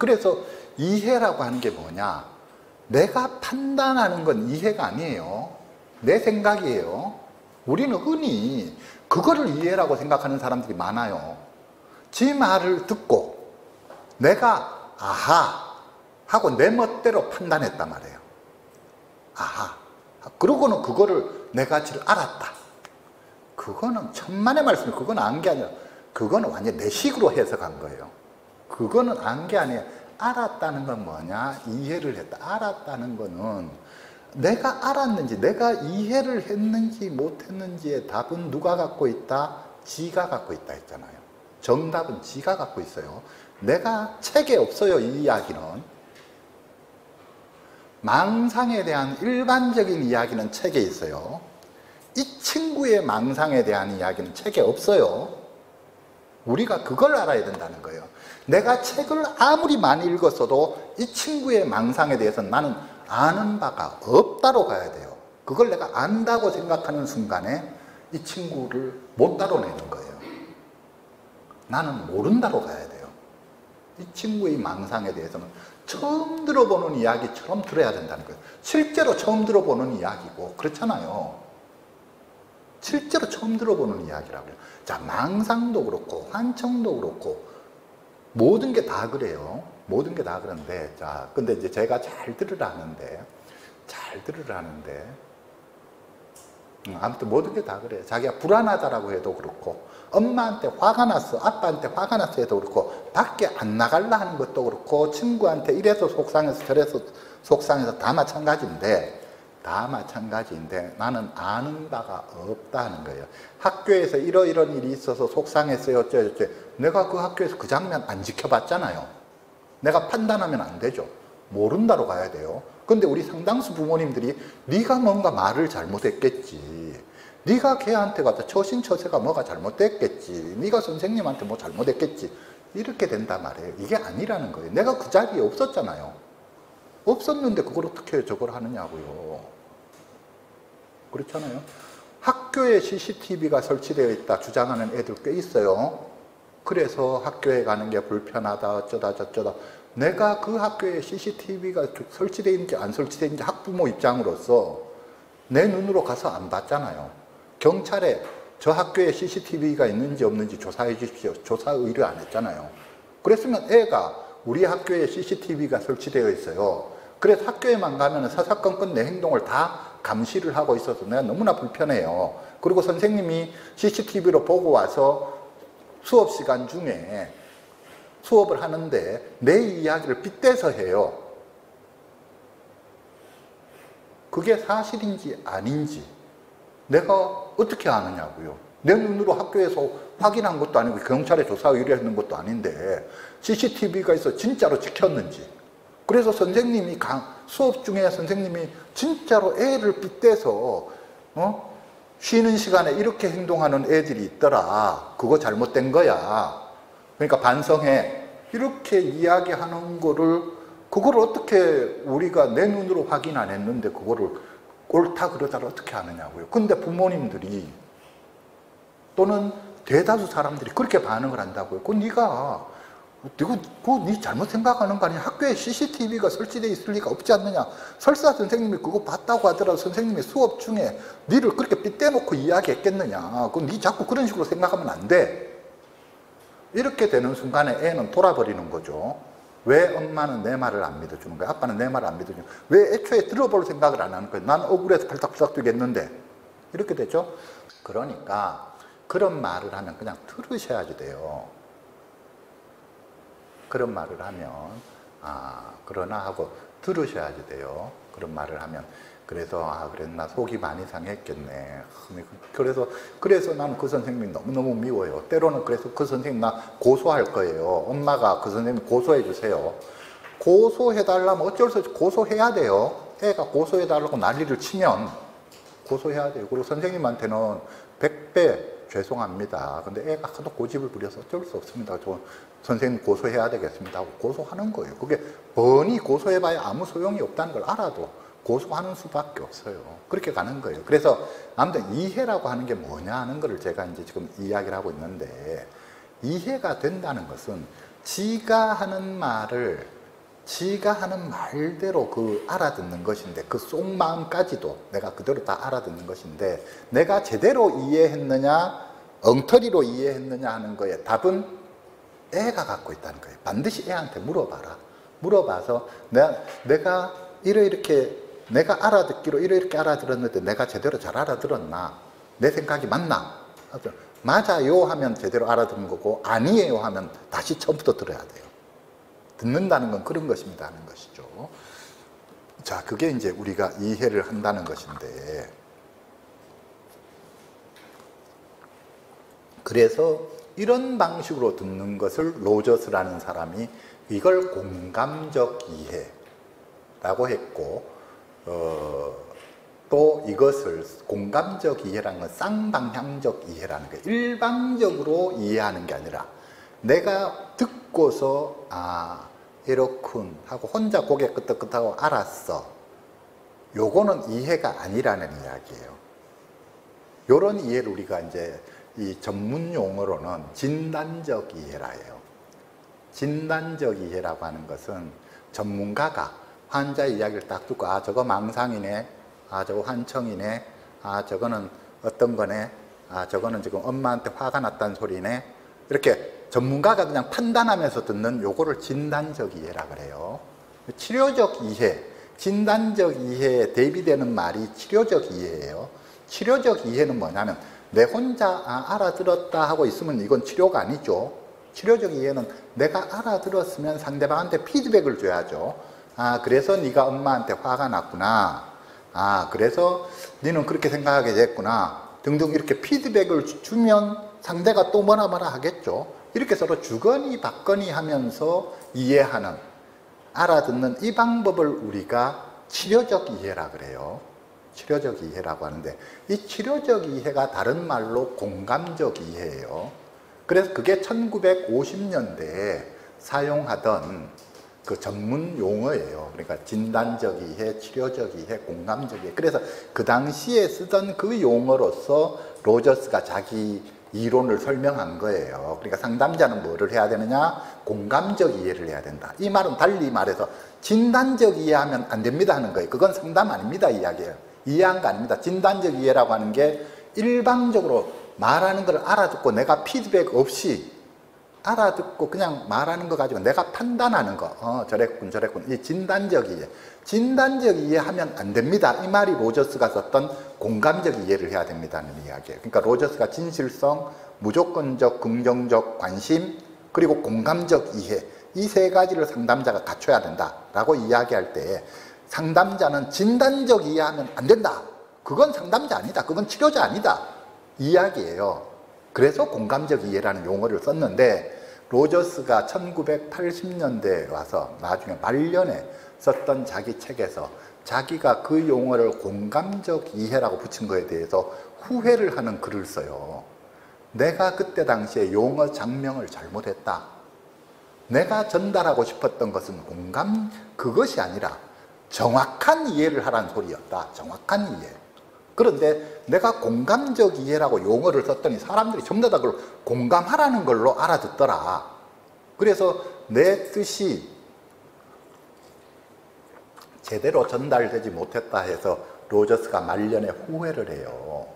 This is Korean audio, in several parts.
그래서 이해라고 하는 게 뭐냐? 내가 판단하는 건 이해가 아니에요. 내 생각이에요. 우리는 흔히 그거를 이해라고 생각하는 사람들이 많아요. 지 말을 듣고 내가 아하 하고 내 멋대로 판단했단 말이에요. 아하. 그러고는 그거를 내가 알았다. 그거는 천만의 말씀이, 그건 안 게 아니라 그거는 완전 내 식으로 해석한 거예요. 그거는 안 게 아니에요. 알았다는 건 뭐냐? 이해를 했다. 알았다는 거는 내가 알았는지, 내가 이해를 했는지 못했는지의 답은 누가 갖고 있다? 지가 갖고 있다 했잖아요. 정답은 지가 갖고 있어요. 내가 책에 없어요, 이 이야기는. 망상에 대한 일반적인 이야기는 책에 있어요. 이 친구의 망상에 대한 이야기는 책에 없어요. 우리가 그걸 알아야 된다는 거예요. 내가 책을 아무리 많이 읽었어도 이 친구의 망상에 대해서는 나는 아는 바가 없다로 가야 돼요. 그걸 내가 안다고 생각하는 순간에 이 친구를 못 다뤄내는 거예요. 나는 모른다로 가야 돼요. 이 친구의 망상에 대해서는 처음 들어보는 이야기처럼 들어야 된다는 거예요. 실제로 처음 들어보는 이야기고 그렇잖아요. 실제로 처음 들어보는 이야기라고요. 자, 망상도 그렇고 환청도 그렇고 모든 게 다 그래요. 모든 게 다 그런데, 자, 근데 이제 제가 잘 들으라는데 아무튼 모든 게 다 그래요. 자기가 불안하다라고 해도 그렇고, 엄마한테 화가 났어, 아빠한테 화가 났어 해도 그렇고, 밖에 안 나갈라 하는 것도 그렇고, 친구한테 이래서 속상해서 저래서 속상해서 다 마찬가지인데 나는 아는 바가 없다는 거예요. 학교에서 이런 일이 있어서 속상했어요, 어쩌고저쩌고. 내가 그 학교에서 그 장면 안 지켜봤잖아요. 내가 판단하면 안 되죠. 모른다로 가야 돼요. 근데 우리 상당수 부모님들이 네가 뭔가 말을 잘못했겠지, 네가 걔한테 가서 처신처세가 뭐가 잘못됐겠지, 네가 선생님한테 뭐 잘못했겠지, 이렇게 된단 말이에요. 이게 아니라는 거예요. 내가 그 자리에 없었잖아요. 없었는데 그걸 어떻게 저걸 하느냐고요. 그렇잖아요. 학교에 CCTV가 설치되어 있다 주장하는 애들 꽤 있어요. 그래서 학교에 가는 게 불편하다 어쩌다 저쩌다. 내가 그 학교에 CCTV가 설치되어 있는지 안 설치되어 있는지 학부모 입장으로서 내 눈으로 가서 안 봤잖아요. 경찰에 저 학교에 CCTV가 있는지 없는지 조사해 주십시오. 조사 의뢰 안 했잖아요. 그랬으면 애가 우리 학교에 CCTV가 설치되어 있어요. 그래서 학교에만 가면 사사건건 내 행동을 다 감시를 하고 있어서 내가 너무나 불편해요. 그리고 선생님이 CCTV로 보고 와서 수업 시간 중에 수업을 하는데 내 이야기를 빗대서 해요. 그게 사실인지 아닌지 내가 어떻게 아느냐고요. 내 눈으로 학교에서 확인한 것도 아니고 경찰에 조사 의뢰했는 것도 아닌데 CCTV가 있어 진짜로 지켰는지. 그래서 선생님이 수업 중에 선생님이 진짜로 애를 빗대서 쉬는 시간에 이렇게 행동하는 애들이 있더라, 그거 잘못된 거야, 그러니까 반성해, 이렇게 이야기하는 그거를 어떻게 우리가 내 눈으로 확인 안 했는데 그거를 옳다 그러다를 어떻게 하느냐고요. 근데 부모님들이 또는 대다수 사람들이 그렇게 반응을 한다고요. 그건 네 잘못 생각하는 거 아니야. 학교에 CCTV가 설치되어 있을 리가 없지 않느냐. 설사 선생님이 그거 봤다고 하더라도 선생님이 수업 중에 니를 그렇게 빗대놓고 이야기했겠느냐. 그건 니 자꾸 그런 식으로 생각하면 안 돼. 이렇게 되는 순간에 애는 돌아버리는 거죠. 왜 엄마는 내 말을 안 믿어주는 거야? 아빠는 내 말을 안 믿어주는 거야? 왜 애초에 들어볼 생각을 안 하는 거야? 난 억울해서 팔딱팔딱 뛰겠는데. 이렇게 되죠. 그러니까 그런 말을 하면 그냥 들으셔야지 돼요. 그런 말을 하면 그러나 하고 들으셔야지 돼요. 그런 말을 하면. 그래서 그랬나, 속이 많이 상했겠네. 그래서 나는 그 선생님이 너무너무 미워요. 때로는 그래서 그 선생님 나 고소할 거예요. 엄마가 그 선생님 고소해 주세요. 고소해달라면 어쩔 수 없이 고소해야 돼요. 애가 고소해달라고 난리를 치면 고소해야 돼요. 그리고 선생님한테는 100배 죄송합니다. 근데 애가 하도 고집을 부려서 어쩔 수 없습니다. 저 선생님 고소해야 되겠습니다 하고 고소하는 거예요. 그게 뻔히 고소해봐야 아무 소용이 없다는 걸 알아도 고소하는 수밖에 없어요. 그렇게 가는 거예요. 그래서 아무튼 이해라고 하는 게 뭐냐 하는 거를 제가 이제 지금 이야기를 하고 있는데, 이해가 된다는 것은 지가 하는 말을 지가 하는 말대로 그 알아듣는 것인데, 그 속마음까지도 내가 그대로 다 알아듣는 것인데, 내가 제대로 이해했느냐 엉터리로 이해했느냐 하는 거에 답은 애가 갖고 있다는 거예요. 반드시 애한테 물어봐라. 물어봐서 내가 이렇게 내가 알아듣기로 이렇게 알아들었는데 내가 제대로 잘 알아들었나? 내 생각이 맞나? 맞아요 하면 제대로 알아듣는 거고, 아니에요 하면 다시 처음부터 들어야 돼요. 듣는다는 건 그런 것입니다 하는 것이죠. 자, 그게 이제 우리가 이해를 한다는 것인데, 그래서 이런 방식으로 듣는 것을 로저스라는 사람이 이걸 공감적 이해라고 했고, 또 이것을 공감적 이해라는 건 쌍방향적 이해라는 거예요. 일방적으로 이해하는 게 아니라 내가 듣고서 이렇군 하고 혼자 고개 끄덕끄덕하고 알았어. 요거는 이해가 아니라는 이야기예요. 요런 이해를 우리가 이제 이 전문 용어로는 진단적 이해라 해요. 진단적 이해라고 하는 것은 전문가가 환자의 이야기를 딱 듣고 저거 망상이네, 저거 환청이네, 저거는 어떤 거네, 저거는 지금 엄마한테 화가 났다는 소리네, 이렇게 전문가가 그냥 판단하면서 듣는 요거를 진단적 이해라 그래요. 치료적 이해, 진단적 이해에 대비되는 말이 치료적 이해예요. 치료적 이해는 뭐냐면 내 혼자 알아들었다 하고 있으면 이건 치료가 아니죠. 치료적 이해는 내가 알아들었으면 상대방한테 피드백을 줘야죠. 그래서 네가 엄마한테 화가 났구나. 그래서 너는 그렇게 생각하게 됐구나. 등등 이렇게 피드백을 주면 상대가 또 뭐라 하겠죠. 이렇게 서로 주거니 받거니 하면서 이해하는, 알아듣는 이 방법을 우리가 치료적 이해라 그래요. 치료적 이해라고 하는데, 이 치료적 이해가 다른 말로 공감적 이해예요. 그래서 그게 1950년대에 사용하던 그 전문 용어예요. 그러니까 진단적 이해, 치료적 이해, 공감적 이해. 그래서 그 당시에 쓰던 그 용어로서 로저스가 자기 이론을 설명한 거예요. 그러니까 상담자는 뭐를 해야 되느냐? 공감적 이해를 해야 된다. 이 말은 달리 말해서 진단적 이해하면 안 됩니다 하는 거예요. 그건 상담 아닙니다 이야기예요. 이해한 거 아닙니다. 진단적 이해라고 하는 게 일방적으로 말하는 걸 알아듣고 내가 피드백 없이 알아듣고 그냥 말하는 거 가지고 내가 판단하는 거, 저랬군 이 진단적 이해. 진단적 이해하면 안 됩니다. 이 말이 로저스가 썼던 공감적 이해를 해야 된다는 이야기예요. 그러니까 로저스가 진실성, 무조건적 긍정적 관심, 그리고 공감적 이해, 이 세 가지를 상담자가 갖춰야 된다라고 이야기할 때, 상담자는 진단적 이해하면 안 된다. 그건 상담자 아니다. 그건 치료자 아니다. 이야기예요. 그래서 공감적 이해라는 용어를 썼는데, 로저스가 1980년대에 와서 나중에 말년에 썼던 자기 책에서 자기가 그 용어를 공감적 이해라고 붙인 거에 대해서 후회를 하는 글을 써요. 내가 그때 당시에 용어 장명을 잘못했다. 내가 전달하고 싶었던 것은 그것이 아니라 정확한 이해를 하라는 소리였다. 정확한 이해. 그런데 내가 공감적 이해라고 용어를 썼더니 사람들이 전부 다 그걸 공감하라는 걸로 알아듣더라. 그래서 내 뜻이 제대로 전달되지 못했다 해서 로저스가 말년에 후회를 해요.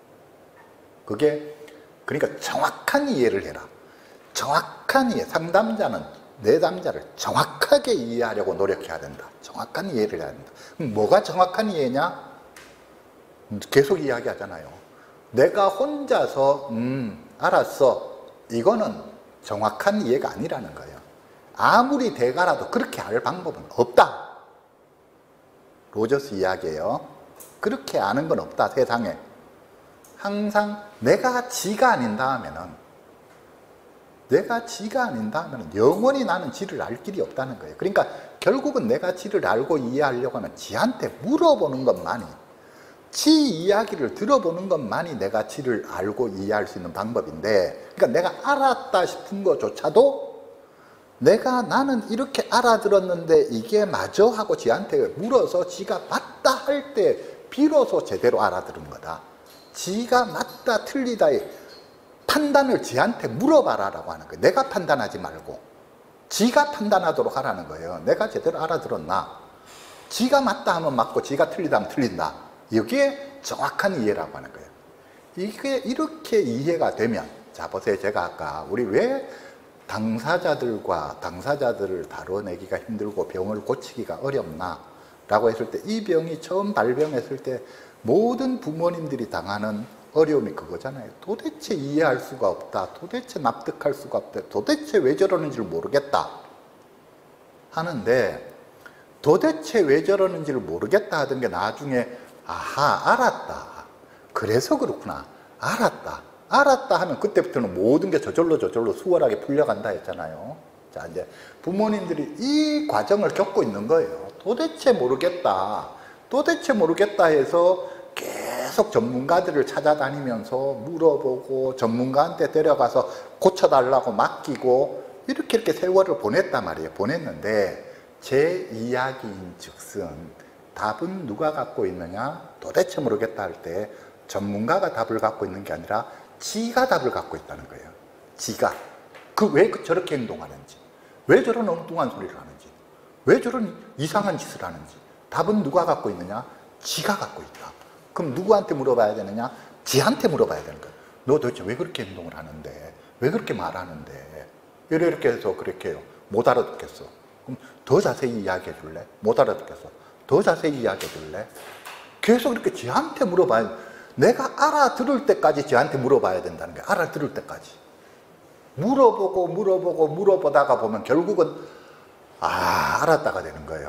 그게 그러니까 정확한 이해를 해라. 정확한 이해. 상담자는 내담자를 정확하게 이해하려고 노력해야 된다. 정확한 이해를 해야 된다. 그럼 뭐가 정확한 이해냐? 계속 이야기하잖아요. 내가 혼자서 알았어. 이거는 정확한 이해가 아니라는 거예요. 아무리 대가라도 그렇게 알 방법은 없다. 로저스 이야기예요. 그렇게 아는 건 없다 세상에. 항상 내가 지가 아닌다 하면 영원히 나는 지를 알 길이 없다는 거예요. 그러니까 결국은 내가 지를 알고 이해하려고 하면 지한테 물어보는 것만이, 지 이야기를 들어보는 것만이 내가 지를 알고 이해할 수 있는 방법인데, 그러니까 내가 알았다 싶은 것조차도 나는 이렇게 알아들었는데 이게 맞아? 하고 지한테 물어서 지가 맞다 할 때 비로소 제대로 알아들은 거다. 지가 맞다 틀리다의 판단을 지한테 물어봐라라고 하는 거예요. 내가 판단하지 말고. 지가 판단하도록 하라는 거예요. 내가 제대로 알아들었나? 지가 맞다 하면 맞고 지가 틀리다 하면 틀린다. 이게 정확한 이해라고 하는 거예요. 이게 이렇게 이해가 되면, 자 보세요. 제가 아까 우리 왜 당사자들을 다뤄내기가 힘들고 병을 고치기가 어렵나 라고 했을 때, 이 병이 처음 발병했을 때 모든 부모님들이 당하는 어려움이 그거잖아요. 도대체 이해할 수가 없다. 도대체 납득할 수가 없다. 도대체 왜 저러는지를 모르겠다 하는데, 도대체 왜 저러는지를 모르겠다 하던 게 나중에 아하, 알았다. 그래서 그렇구나. 알았다 하면 그때부터는 모든 게 저절로 수월하게 풀려간다 했잖아요. 자, 이제 부모님들이 이 과정을 겪고 있는 거예요. 도대체 모르겠다 해서 계속 전문가들을 찾아다니면서 물어보고 전문가한테 데려가서 고쳐달라고 맡기고 이렇게 세월을 보냈단 말이에요. 보냈는데 제 이야기인 즉슨 답은 누가 갖고 있느냐? 도대체 모르겠다 할 때 전문가가 답을 갖고 있는 게 아니라 지가 답을 갖고 있다는 거예요. 지가. 왜 저렇게 행동하는지, 왜 저런 엉뚱한 소리를 하는지, 왜 저런 이상한 짓을 하는지 답은 누가 갖고 있느냐? 지가 갖고 있다. 그럼 누구한테 물어봐야 되느냐? 지한테 물어봐야 되는 거예요. 너 도대체 왜 그렇게 행동을 하는데? 왜 그렇게 말하는데? 이렇게 해서 그렇게 해요. 못 알아듣겠어. 그럼 더 자세히 이야기해 줄래? 못 알아듣겠어. 더 자세히 이야기해 줄래? 계속 이렇게 지한테 물어봐야, 내가 알아들을 때까지 지한테 물어봐야 된다는 거예요. 알아들을 때까지. 물어보다가 보면 결국은 알았다가 되는 거예요.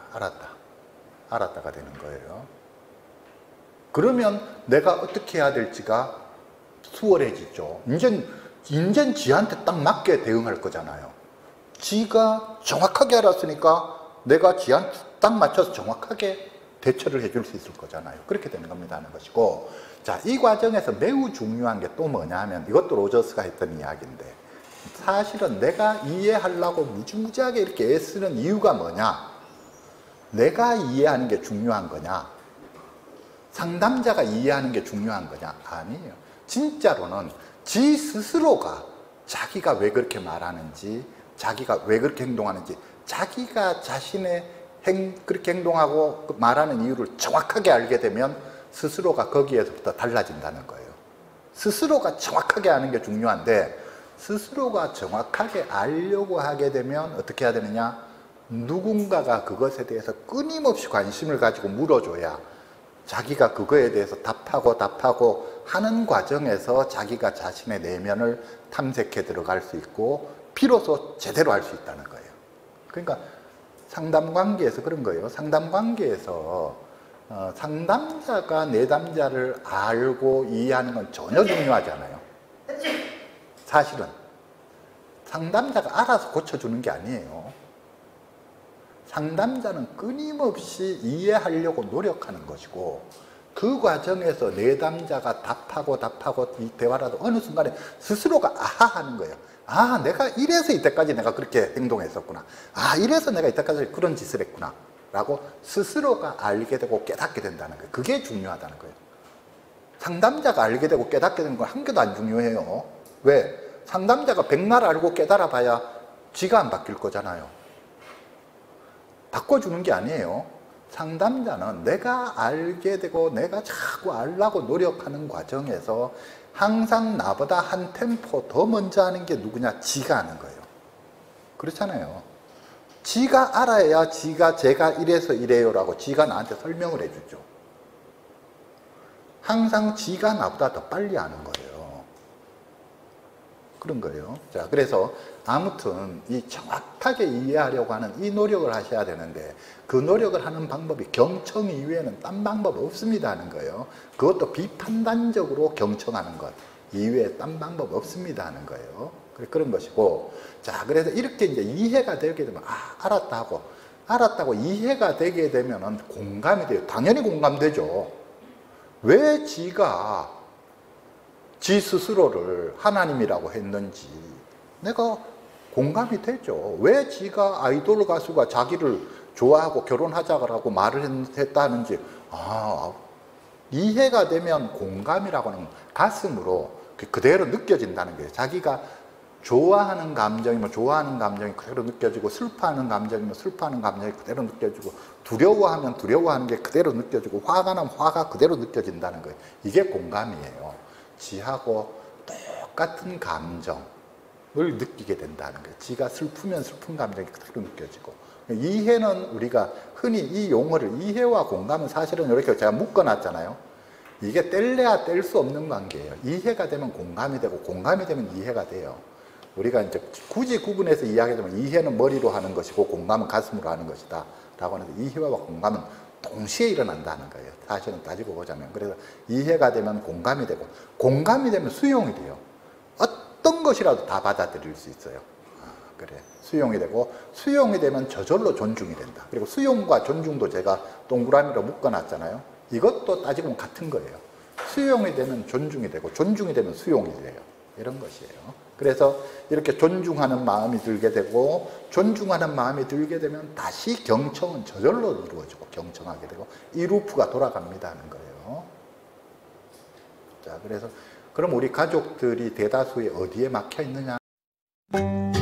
알았다가 되는 거예요. 그러면 내가 어떻게 해야 될지가 수월해지죠. 이젠 지한테 딱 맞게 대응할 거잖아요. 지가 정확하게 알았으니까 내가 지한테 딱 맞춰서 정확하게 대처를 해줄 수 있을 거잖아요. 그렇게 되는 겁니다 하는 것이고, 자, 이 과정에서 매우 중요한 게 또 뭐냐 하면, 이것도 로저스가 했던 이야기인데, 사실은 내가 이해하려고 무지무지하게 이렇게 애쓰는 이유가 뭐냐? 내가 이해하는 게 중요한 거냐? 상담자가 이해하는 게 중요한 거냐? 아니에요. 진짜로는 지 스스로가 자기가 왜 그렇게 말하는지, 자기가 왜 그렇게 행동하는지, 자기가 자신의 그렇게 행동하고 말하는 이유를 정확하게 알게 되면 스스로가 거기에서부터 달라진다는 거예요. 스스로가 정확하게 아는 게 중요한데, 스스로가 정확하게 알려고 하게 되면 어떻게 해야 되느냐? 누군가가 그것에 대해서 끊임없이 관심을 가지고 물어줘야 자기가 그거에 대해서 답하고 하는 과정에서 자기가 자신의 내면을 탐색해 들어갈 수 있고 비로소 제대로 알 수 있다는 거예요. 그러니까 상담관계에서 그런 거예요. 상담관계에서 상담자가 내담자를 알고 이해하는 건 전혀 중요하지 않아요. 사실은 상담자가 알아서 고쳐주는 게 아니에요. 상담자는 끊임없이 이해하려고 노력하는 것이고, 그 과정에서 내담자가 답하고 이 대화를 하다 어느 순간에 스스로가 아하 하는 거예요. 내가 이래서 이때까지 내가 그렇게 행동했었구나. 이래서 내가 이때까지 그런 짓을 했구나. 라고 스스로가 알게 되고 깨닫게 된다는 거예요. 그게 중요하다는 거예요. 상담자가 알게 되고 깨닫게 되는 건 한 개도 안 중요해요. 왜? 상담자가 백날 알고 깨달아 봐야 지가 안 바뀔 거잖아요. 바꿔주는 게 아니에요. 상담자는 내가 알게 되고 내가 자꾸 알려고 노력하는 과정에서 항상 나보다 한 템포 더 먼저 하는 게 누구냐? 지가 아는 거예요. 그렇잖아요. 지가 알아야 제가 이래서 이래요라고 지가 나한테 설명을 해주죠. 항상 지가 나보다 더 빨리 아는 거예요. 그런 거예요. 자, 그래서 아무튼 이 정확하게 이해하려고 하는 이 노력을 하셔야 되는데, 그 노력을 하는 방법이 경청 이외에는 딴 방법 없습니다 하는 거예요. 그것도 비판단적으로 경청하는 것 이외에 딴 방법 없습니다 하는 거예요. 그런 것이고, 자, 그래서 이렇게 이제 이해가 되게 되면 알았다고 이해가 되게 되면은 공감이 돼요. 당연히 공감되죠. 왜 지가 지 스스로를 하나님이라고 했는지 내가 공감이 되죠. 왜 지가 아이돌 가수가 자기를 좋아하고 결혼하자고 말을 했다는지 이해가 되면 공감이라고 하는 가슴으로 그대로 느껴진다는 거예요. 자기가 좋아하는 감정이면 좋아하는 감정이 그대로 느껴지고, 슬퍼하는 감정이면 슬퍼하는 감정이 그대로 느껴지고, 두려워하면 두려워하는 게 그대로 느껴지고, 화가 나면 화가 그대로 느껴진다는 거예요. 이게 공감이에요. 지하고 똑같은 감정을 느끼게 된다는 거예요. 지가 슬프면 슬픈 감정이 그대로 느껴지고. 이해는 우리가 흔히 이 용어를, 이해와 공감은 사실은 이렇게 제가 묶어놨잖아요. 이게 뗄래야 뗄 수 없는 관계예요. 이해가 되면 공감이 되고, 공감이 되면 이해가 돼요. 우리가 이제 굳이 구분해서 이야기하자면, 이해는 머리로 하는 것이고 공감은 가슴으로 하는 것이다 라고 하는데, 이해와 공감은 동시에 일어난다는 거예요. 사실은 따지고 보자면. 그래서 이해가 되면 공감이 되고, 공감이 되면 수용이 돼요. 어떤 것이라도 다 받아들일 수 있어요. 그래, 수용이 되고, 수용이 되면 저절로 존중이 된다. 그리고 수용과 존중도 제가 동그라미로 묶어놨잖아요. 이것도 따지고 보면 같은 거예요. 수용이 되면 존중이 되고, 존중이 되면 수용이 돼요. 이런 것이에요. 그래서 이렇게 존중하는 마음이 들게 되고, 존중하는 마음이 들게 되면 다시 경청은 저절로 이루어지고, 경청하게 되고, 이 루프가 돌아갑니다 하는 거예요. 자, 그래서 그럼 우리 가족들이 대다수의 어디에 막혀 있느냐?